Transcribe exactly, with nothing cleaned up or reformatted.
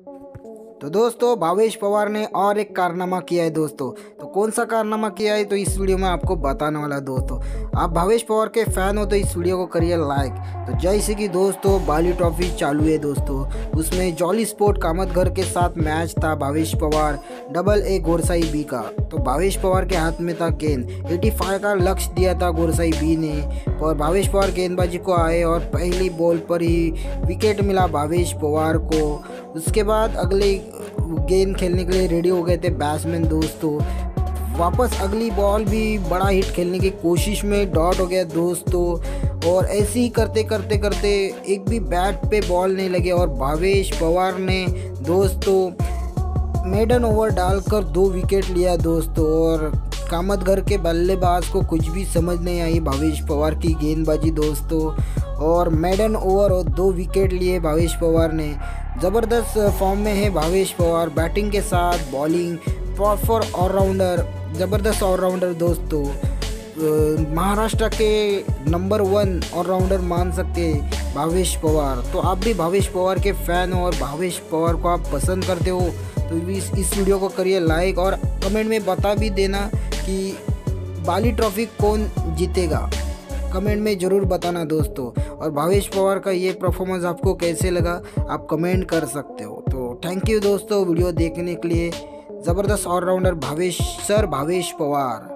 तो दोस्तों भावेश पवार ने और एक कारनामा किया है दोस्तों। तो कौन सा कारनामा किया है तो इस वीडियो में आपको बताने वाला है दोस्तों। आप भावेश पवार के फैन हो तो इस वीडियो को करिए लाइक। तो जैसे कि दोस्तों बाली ट्रॉफी चालू है दोस्तों, उसमें जॉली स्पोर्ट कामतघर के साथ मैच था Bhavesh Pawar double A Gorsai B का। तो भावेश पवार के हाथ में था गेंद, पचासी का लक्ष्य दिया था गोरसाई बी ने, और भावेश पवार गेंदबाजी को आए और पहली बॉल पर ही विकेट मिला भावेश पवार को। उसके बाद अगले गेंद खेलने के लिए रेडी हो गए थे बैट्समैन दोस्तों। वापस अगली बॉल भी बड़ा हिट खेलने की कोशिश में डॉट हो गया दोस्तों, और ऐसे ही करते करते करते एक भी बैट पे बॉल नहीं लगे और भावेश पवार ने दोस्तों मेडन ओवर डालकर दो विकेट लिया दोस्तों। और कामतघर के बल्लेबाज को कुछ भी समझ नहीं आई भावेश पवार की गेंदबाजी दोस्तों, और मेडन ओवर और दो विकेट लिए भावेश पवार ने। ज़बरदस्त फॉर्म में है भावेश पवार, बैटिंग के साथ बॉलिंग प्रॉपर ऑलराउंडर, ज़बरदस्त ऑलराउंडर दोस्तों। महाराष्ट्र के नंबर वन ऑलराउंडर मान सकते हैं भावेश पवार। तो आप भी भावेश पवार के फ़ैन हो और भावेश पवार को आप पसंद करते हो तो इस इस वीडियो को करिए लाइक, और कमेंट में बता भी देना कि बाली ट्रॉफी कौन जीतेगा, कमेंट में ज़रूर बताना दोस्तों। और भावेश पवार का ये परफॉर्मेंस आपको कैसे लगा आप कमेंट कर सकते हो। तो थैंक यू दोस्तों वीडियो देखने के लिए। ज़बरदस्त ऑलराउंडर भावेश सर भावेश पवार।